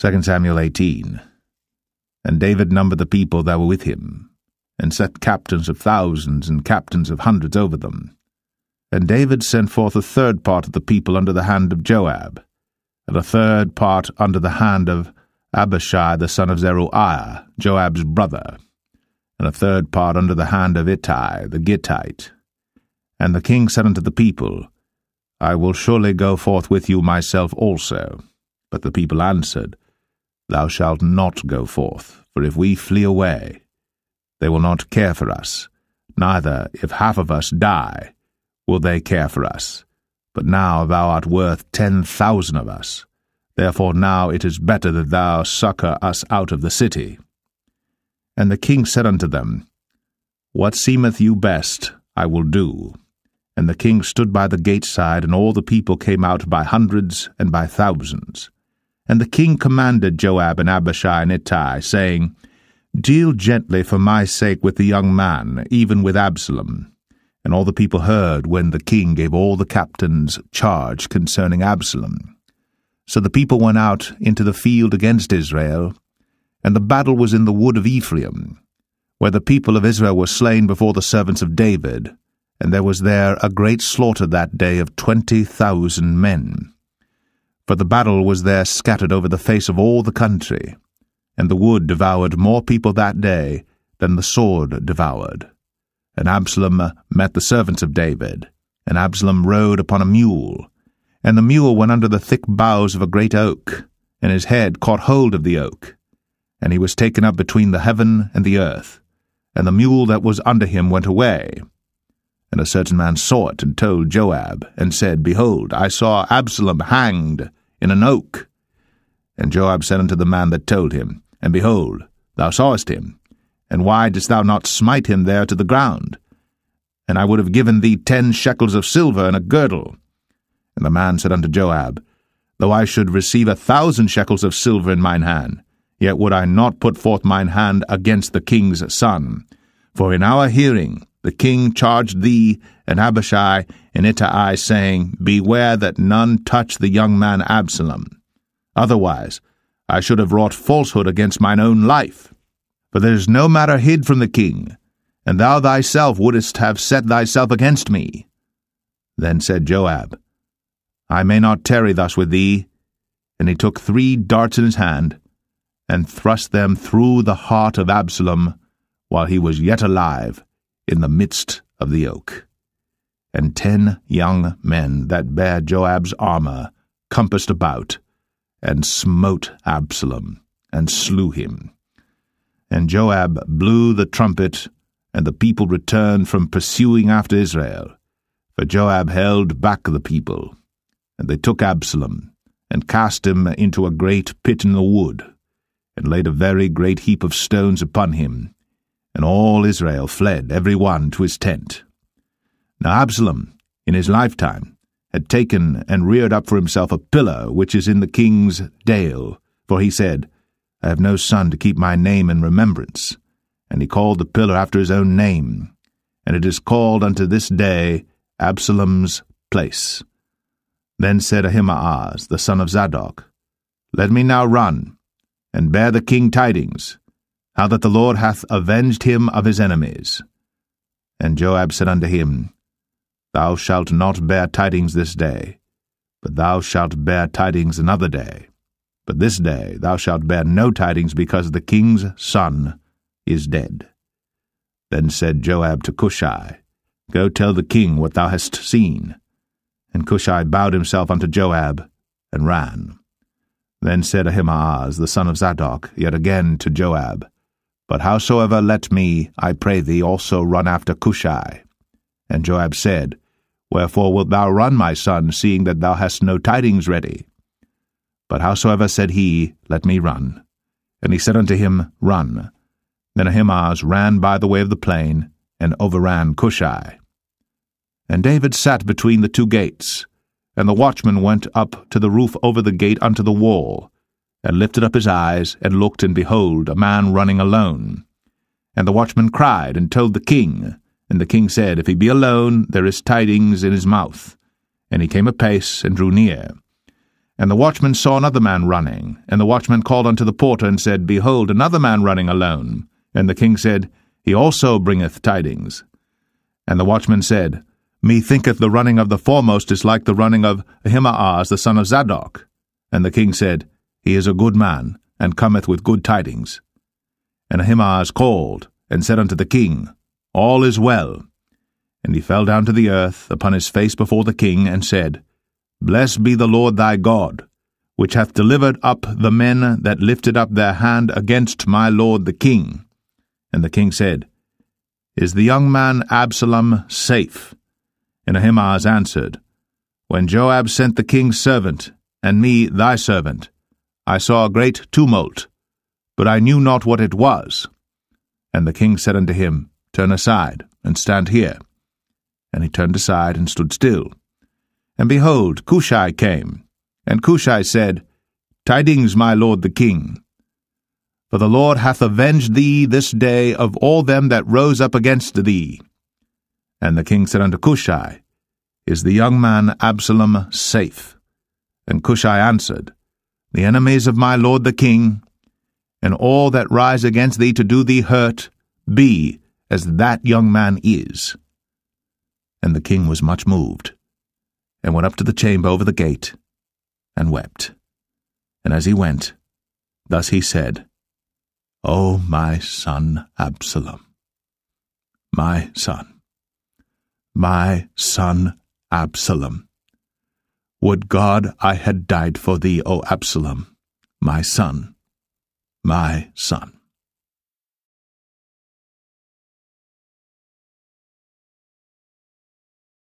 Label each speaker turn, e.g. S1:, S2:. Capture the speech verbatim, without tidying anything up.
S1: Second Samuel eighteen. And David numbered the people that were with him, and set captains of thousands and captains of hundreds over them. And David sent forth a third part of the people under the hand of Joab, and a third part under the hand of Abishai the son of Zeruiah, Joab's brother, and a third part under the hand of Ittai the Gittite. And the king said unto the people, I will surely go forth with you myself also. But the people answered, Thou shalt not go forth, for if we flee away, they will not care for us, neither, if half of us die, will they care for us. But now thou art worth ten thousand of us. Therefore now it is better that thou succour us out of the city. And the king said unto them, What seemeth you best, I will do. And the king stood by the gate side, and all the people came out by hundreds and by thousands. And the king commanded Joab and Abishai and Ittai, saying, Deal gently for my sake with the young man, even with Absalom. And all the people heard when the king gave all the captains charge concerning Absalom. So the people went out into the field against Israel, and the battle was in the wood of Ephraim, where the people of Israel were slain before the servants of David, and there was there a great slaughter that day of twenty thousand men. For the battle was there scattered over the face of all the country, and the wood devoured more people that day than the sword devoured. And Absalom met the servants of David, and Absalom rode upon a mule, and the mule went under the thick boughs of a great oak, and his head caught hold of the oak, and he was taken up between the heaven and the earth, and the mule that was under him went away. And a certain man saw it, and told Joab, and said, Behold, I saw Absalom hanged in an oak. And Joab said unto the man that told him, And behold, thou sawest him, and why didst thou not smite him there to the ground? And I would have given thee ten shekels of silver and a girdle. And the man said unto Joab, Though I should receive a thousand shekels of silver in mine hand, yet would I not put forth mine hand against the king's son. For in our hearing the king charged thee and Abishai and Ittai, saying, Beware that none touch the young man Absalom. Otherwise I should have wrought falsehood against mine own life. For there is no matter hid from the king, and thou thyself wouldest have set thyself against me. Then said Joab, I may not tarry thus with thee. And he took three darts in his hand, and thrust them through the heart of Absalom, while he was yet alive, in the midst of the oak. And ten young men that bare Joab's armour compassed about, and smote Absalom, and slew him. And Joab blew the trumpet, and the people returned from pursuing after Israel. For Joab held back the people. And they took Absalom, and cast him into a great pit in the wood, and laid a very great heap of stones upon him. And all Israel fled, every one to his tent. Now Absalom, in his lifetime, had taken and reared up for himself a pillar which is in the king's dale, for he said, I have no son to keep my name in remembrance. And he called the pillar after his own name, and it is called unto this day Absalom's place. Then said Ahimaaz, the son of Zadok, Let me now run, and bear the king tidings, how that the Lord hath avenged him of his enemies. And Joab said unto him, Thou shalt not bear tidings this day, but thou shalt bear tidings another day. But this day thou shalt bear no tidings, because the king's son is dead. Then said Joab to Cushai, Go tell the king what thou hast seen. And Cushai bowed himself unto Joab, and ran. Then said Ahimaaz, the son of Zadok, yet again to Joab, But howsoever let me, I pray thee, also run after Cushai. And Joab said, Wherefore wilt thou run, my son, seeing that thou hast no tidings ready? But howsoever said he, Let me run. And he said unto him, Run. Then Ahimaaz ran by the way of the plain, and overran Cushai. And David sat between the two gates, and the watchman went up to the roof over the gate unto the wall, and lifted up his eyes, and looked, and behold, a man running alone. And the watchman cried, and told the king. And the king said, If he be alone, there is tidings in his mouth. And he came apace, and drew near. And the watchman saw another man running, and the watchman called unto the porter, and said, Behold, another man running alone. And the king said, He also bringeth tidings. And the watchman said, Methinketh the running of the foremost is like the running of Ahimaaz the son of Zadok. And the king said, He is a good man, and cometh with good tidings. And Ahimaaz called, and said unto the king, All is well. And he fell down to the earth upon his face before the king, and said, Blessed be the Lord thy God, which hath delivered up the men that lifted up their hand against my lord the king. And the king said, Is the young man Absalom safe? And Ahimaaz answered, When Joab sent the king's servant, and me thy servant, I saw a great tumult, but I knew not what it was. And the king said unto him, Turn aside, and stand here. And he turned aside, and stood still. And behold, Cushai came. And Cushai said, Tidings, my lord the king. For the Lord hath avenged thee this day of all them that rose up against thee. And the king said unto Cushai, Is the young man Absalom safe? And Cushai answered, The enemies of my lord the king, and all that rise against thee to do thee hurt, be as that young man is. And the king was much moved, and went up to the chamber over the gate, and wept. And as he went, thus he said, O my son Absalom, my son, my son Absalom, would God I had died for thee, O Absalom, my son, my son.